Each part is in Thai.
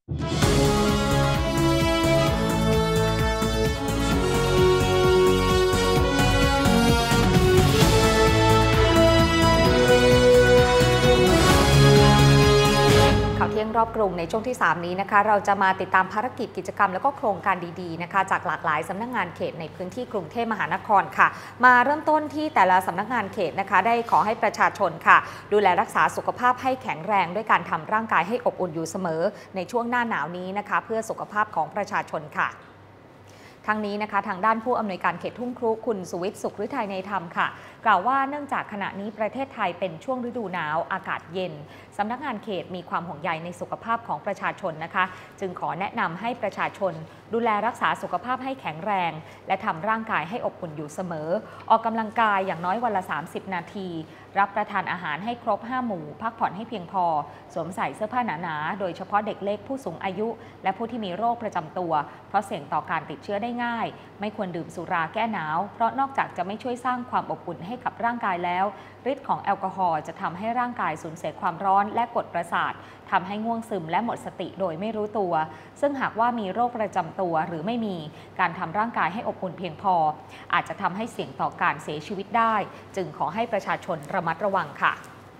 ข่าวเที่ยงรอบกรุงในช่วงที่3นี้นะคะเราจะมาติดตามภารกิจกิจกรรมแล้วก็โครงการดีๆนะคะจากหลากหลายสำนักงานเขตในพื้นที่กรุงเทพมหานครค่ะมาเริ่มต้นที่แต่ละสำนักงานเขตนะคะได้ขอให้ประชาชนค่ะดูแลรักษาสุขภาพให้แข็งแรงด้วยการทำร่างกายให้อบอุ่นอยู่เสมอในช่วงหน้าหนาวนี้นะคะเพื่อสุขภาพของประชาชนค่ะทั้งนี้นะคะทางด้านผู้อำนวยการเขตทุ่งครุคุณสุวิทย์สุขฤทัยในธรรมค่ะกล่าวว่าเนื่องจากขณะนี้ประเทศไทยเป็นช่วงฤดูหนาวอากาศเย็นสำนักงานเขตมีความห่วงใยในสุขภาพของประชาชนนะคะจึงขอแนะนำให้ประชาชนดูแลรักษาสุขภาพให้แข็งแรงและทำร่างกายให้อบอุ่นอยู่เสมอออกกำลังกายอย่างน้อยวันละ30นาทีรับประทานอาหารให้ครบ5หมู่พักผ่อนให้เพียงพอสวมใส่เสื้อผ้าหนาๆโดยเฉพาะเด็กเล็กผู้สูงอายุและผู้ที่มีโรคประจำตัวเพราะเสี่ยงต่อการติดเชื้อได้ง่ายไม่ควรดื่มสุราแก้หนาวเพราะนอกจากจะไม่ช่วยสร้างความอบอุ่นให้กับร่างกายแล้วฤทธิ์ของแอลกอฮอล์จะทำให้ร่างกายสูญเสียความร้อนและกดประสาททำให้ง่วงซึมและหมดสติโดยไม่รู้ตัวซึ่งหากว่ามีโรคประจำตัวหรือไม่มีการทำร่างกายให้อบอุ่นเพียงพออาจจะทำให้เสี่ยงต่อการเสียชีวิตได้จึงขอให้ประชาชนระมัดระวังค่ะ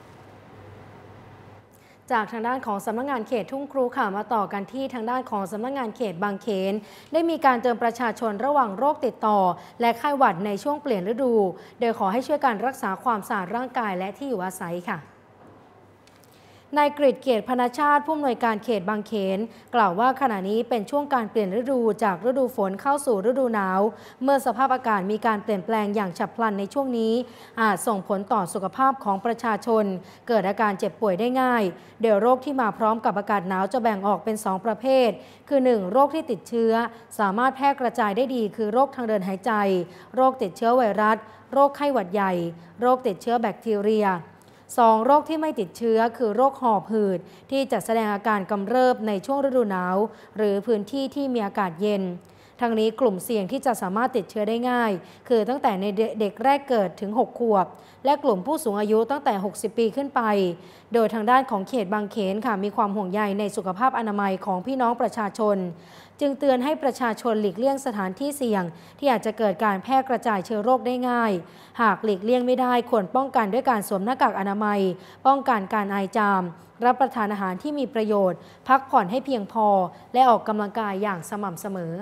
จากทางด้านของสำนักงานเขตทุ่งครุค่ะมาต่อกันที่ทางด้านของสำนักงานเขตบางเขนได้มีการเตือนประชาชนระหว่างโรคติดต่อและไข้หวัดในช่วงเปลี่ยนฤดูโดยขอให้ช่วยการรักษาความสะอาดร่างกายและที่อยู่อาศัยค่ะนายกฤษเกียรติพนชาติผู้อำนวยการเขตบางเขนกล่าวว่าขณะนี้เป็นช่วงการเปลี่ยนฤดูจากฤดูฝนเข้าสู่ฤดูหนาวเมื่อสภาพอากาศมีการเปลี่ยนแปลงอย่างฉับพลันในช่วงนี้อาจส่งผลต่อสุขภาพของประชาชนเกิดอาการเจ็บป่วยได้ง่ายโดยโรคที่มาพร้อมกับอากาศหนาวจะแบ่งออกเป็น2ประเภทคือ1โรคที่ติดเชื้อสามารถแพร่กระจายได้ดีคือโรคทางเดินหายใจโรคติดเชื้อไวรัสโรคไข้หวัดใหญ่โรคติดเชื้อแบคทีเรีย2โรคที่ไม่ติดเชื้อคือโรคหอบหืดที่จะแสดงอาการกำเริบในช่วงฤดูหนาวหรือพื้นที่ที่มีอากาศเย็นทั้งนี้กลุ่มเสี่ยงที่จะสามารถติดเชื้อได้ง่ายคือตั้งแต่ในเด็กแรกเกิดถึง6ขวบและกลุ่มผู้สูงอายุตั้งแต่60ปีขึ้นไปโดยทางด้านของเขตบางเขนค่ะมีความห่วงใยในสุขภาพอนามัยของพี่น้องประชาชนจึงเตือนให้ประชาชนหลีกเลี่ยงสถานที่เสี่ยงที่อาจจะเกิดการแพร่กระจายเชื้อโรคได้ง่ายหากหลีกเลี่ยงไม่ได้ควรป้องกันด้วยการสวมหน้ากากอนามัยป้องกันการไอจามรับประทานอาหารที่มีประโยชน์พักผ่อนให้เพียงพอและออกกำลังกายอย่างสม่ำเสมอ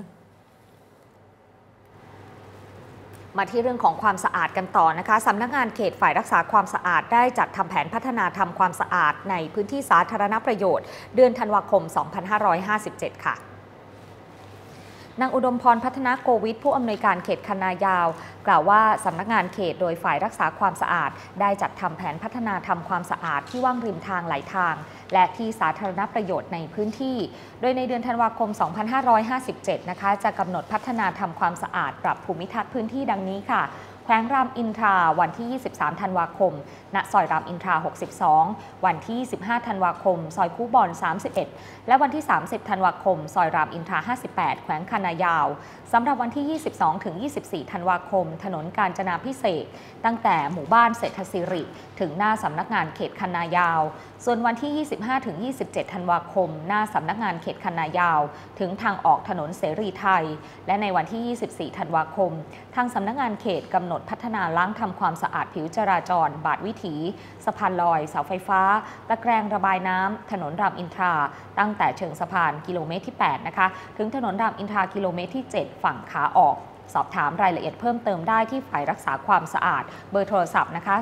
มาที่เรื่องของความสะอาดกันต่อนะคะสำนักงานเขตฝ่ายรักษาความสะอาดได้จัดทำแผนพัฒนาทำความสะอาดในพื้นที่สาธารณประโยชน์เดือนธันวาคม 2557 ค่ะนางอุดมพรพัฒนาโกวิทผู้อำนวยการเขตคันนายาวกล่าวว่าสำนักงานเขตโดยฝ่ายรักษาความสะอาดได้จัดทำแผนพัฒนาทำความสะอาดที่ว่างริมทางหลายทางและที่สาธารณประโยชน์ในพื้นที่โดยในเดือนธันวาคม 2557 นะคะจะกำหนดพัฒนาทำความสะอาดปรับภูมิทัศน์พื้นที่ดังนี้ค่ะแขวงรามอินทราวันที่ 23 ธันวาคม ณ ซอยรามอินทรา 62 วันที่ 15 ธันวาคม ซอยคูบอน 31 และวันที่ 30 ธันวาคม ซอยรามอินทรา 58 แขวงคันนายาวสำหรับวันที่ 22 ถึง 24 ธันวาคม ถนนกาญจนาภิเษกตั้งแต่หมู่บ้านเศรษฐศิริถึงหน้าสำนักงานเขตคันนายาวส่วนวันที่ 25 ถึง 27 ธันวาคม หน้าสำนักงานเขตคันนายาวถึงทางออกถนนเสรีไทยและในวันที่ 24 ธันวาคมทางสำนักงานเขตกำหนดพัฒนาล้างทำความสะอาดผิวจราจรบาทวิถีสะพานลอยเสาไฟฟ้าตะแกรงระบายน้ำถนนรามอินทราตั้งแต่เชิงสะพานกิโลเมตรที่ 8 นะคะถึงถนนรามอินทรากิโลเมตรที่ 7 ฝั่งขาออกสอบถามรายละเอียดเพิ่มเติมได้ที่ฝ่ายรักษาความสะอาดเบอร์โทรศัพท์นะคะ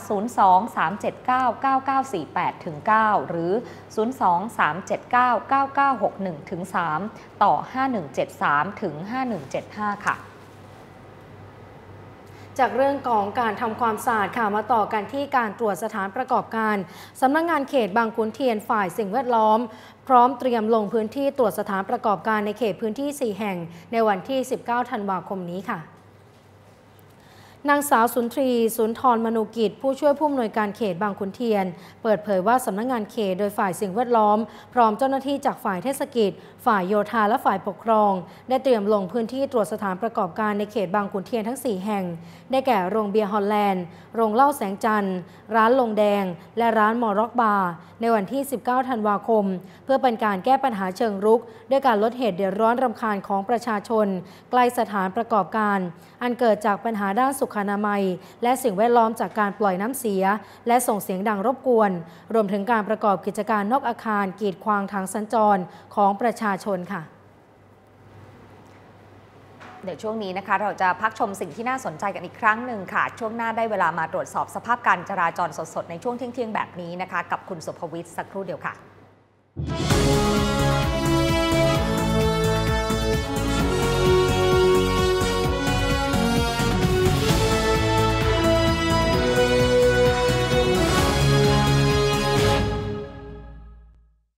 02-379-9948-9 หรือ 02-379-9961-3 ต่อ 5173-5175 ค่ะจากเรื่องของการทำความสะอาดค่ะมาต่อกันที่การตรวจสถานประกอบการสำนักงานเขตบางขุนเทียนฝ่ายสิ่งแวดล้อมพร้อมเตรียมลงพื้นที่ตรวจสถานประกอบการในเขตพื้นที่4แห่งในวันที่ 19 ธันวาคมนี้ค่ะนางสาวสุนทรีสุนทรมนูกิจผู้ช่วยผู้อำนวยการเขตบางขุนเทียนเปิดเผยว่าสำนักงานเขตโดยฝ่ายสิ่งแวดล้อมพร้อมเจ้าหน้าที่จากฝ่ายเทศกิจฝ่ายโยธาและฝ่ายปกครองได้เตรียมลงพื้นที่ตรวจสถานประกอบการในเขตบางขุนเทียนทั้ง4แห่งได้แก่โรงเบียร์ฮอลแลนด์โรงเหล้าแสงจันทร์ร้านลงแดงและร้านมอร็อกบาร์ในวันที่19ธันวาคมเพื่อเป็นการแก้ปัญหาเชิงรุกด้วยการลดเหตุเดือดร้อนรำคาญของประชาชนใกล้สถานประกอบการอันเกิดจากปัญหาด้านสุขอนามัยและสิ่งแวดล้อมจากการปล่อยน้ำเสียและส่งเสียงดังรบกวนรวมถึงการประกอบกิจการนอกอาคารกีดขวางทางสัญจรของประชาชนค่ะเดี๋ยวช่วงนี้นะคะเราจะพักชมสิ่งที่น่าสนใจกันอีกครั้งหนึ่งค่ะช่วงหน้าได้เวลามาตรวจสอบสภาพการจราจรสดๆในช่วงเที่ยงๆแบบนี้นะคะกับคุณสุภวิทย์สักครู่เดียวค่ะ